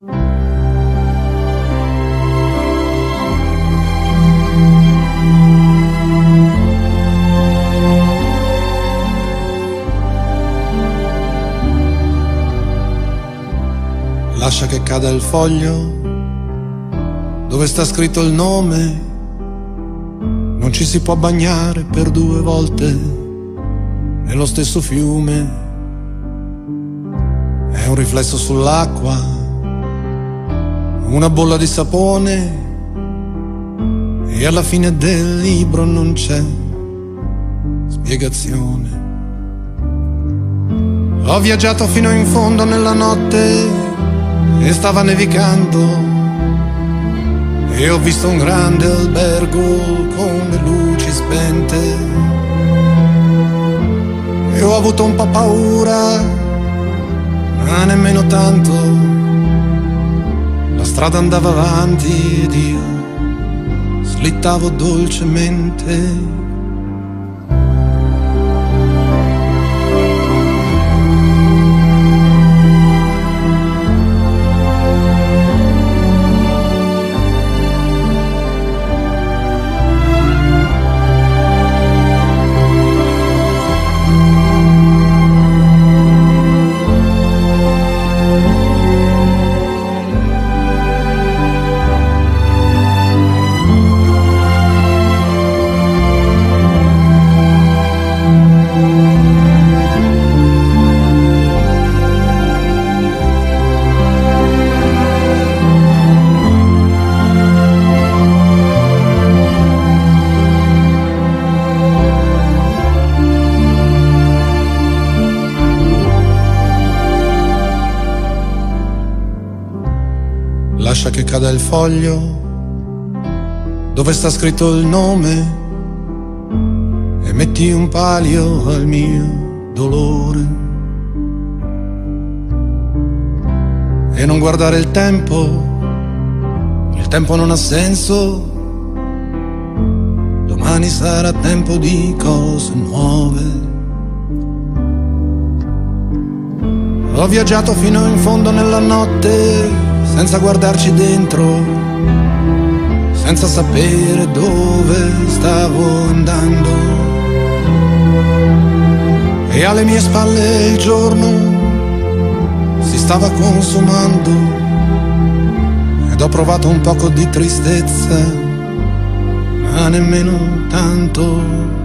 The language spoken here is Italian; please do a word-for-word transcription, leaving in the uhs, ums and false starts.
Lascia che cada il foglio dove sta scritto il nome. Non ci si può bagnare per due volte nello stesso fiume. È un riflesso sull'acqua, una bolla di sapone, e alla fine del libro non c'è spiegazione. Ho viaggiato fino in fondo nella notte e stava nevicando, e ho visto un grande albergo con le luci spente, e ho avuto un po' paura, ma nemmeno tanto. La strada andava avanti ed io slittavo dolcemente. Lascia che cada il foglio dove sta scritto il nome, e metti un palio al mio dolore. E non guardare il tempo, il tempo non ha senso. Domani sarà tempo di cose nuove. Ho viaggiato fino in fondo nella notte senza guardarci dentro, senza sapere dove stavo andando. E alle mie spalle il giorno si stava consumando, ed ho provato un poco di tristezza, ma nemmeno tanto.